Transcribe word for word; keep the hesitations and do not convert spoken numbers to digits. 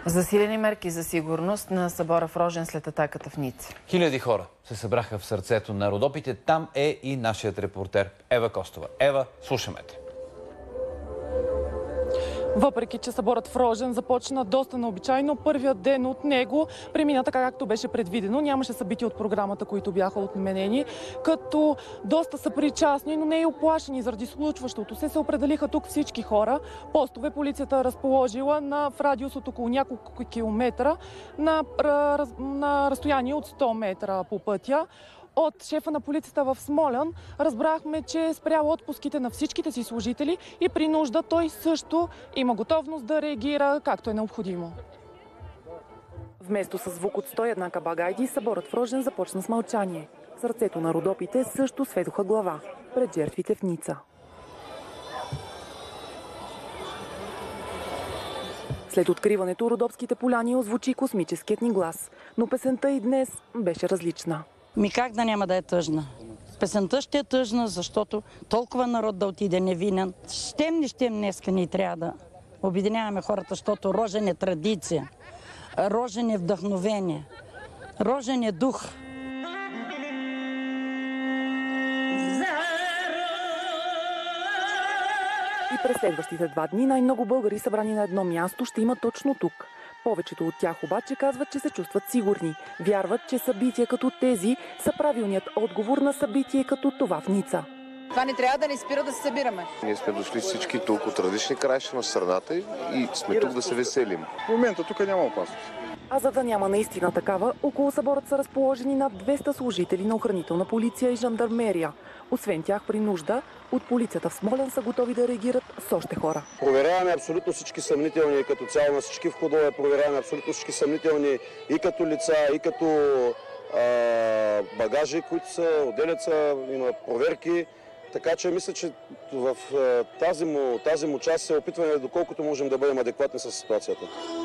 Засилени мерки за сигурност на събора в Рожен след атаката в Ница. Хиляди хора се събраха в сърцето на Родопите. Там е и нашият репортер Ева Костова. Ева, слушаме те. Въпреки че съборът в Рожен започна доста необичайно, първият ден от него премина така, както беше предвидено. Нямаше събития от програмата, които бяха отменени, като доста са причастни, но не и оплашени заради случващото се. Се определиха тук всички хора. Постове полицията е разположила на, в радиус от около няколко километра на, на разстояние от сто метра по пътя. От шефа на полицията в Смолян разбрахме, че е спрял отпуските на всичките си служители и при нужда той също има готовност да реагира както е необходимо. Вместо с звук от сто и една кабагайди, съборът в Рожен започна с мълчание. Сърцето на Родопите също сведоха глава пред жертвите в Ница. След откриването Родопските поляни озвучи космическият ни глас, но песента и днес беше различна. Ми как да няма да е тъжна? Песента ще е тъжна, защото толкова народ да отиде невинен. Щем не щем днеска ни трябва да обединяваме хората, защото Рожен е традиция, Рожен е вдъхновение, Рожен е дух. И през следващите два дни най-много българи, събрани на едно място, ще има точно тук. Повечето от тях обаче казват, че се чувстват сигурни. Вярват, че събития като тези са правилният отговор на събитие като това в Ница. Това не трябва да ни спира да се събираме. Ние сме дошли всички тук от различни краища на страната и сме тук да се веселим. В момента тук няма опасност. А за да няма наистина такава, около съборът са разположени над двеста служители на охранителна полиция и жандармерия. Освен тях, при нужда, от полицията в Смолян са готови да реагират с още хора. Проверяваме абсолютно всички съмнителни, като цяло на всички входове, проверяваме абсолютно всички съмнителни и като лица, и като а, багажи, които са, отделят са, има проверки. Така че мисля, че в тази му, тази му част се опитваме доколкото можем да бъдем адекватни с ситуацията.